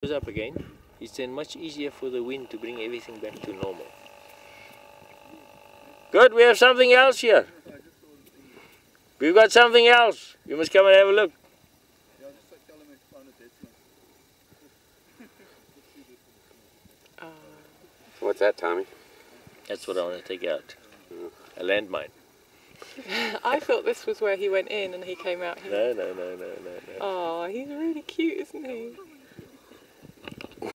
opens up again, it's then much easier for the wind to bring everything back to normal. Good, we have something else here. We've got something else. You must come and have a look. What's that, Tommy? That's what I want to take out. A landmine. I thought this was where he went in and he came out here. No. Oh, he's really cute, isn't he?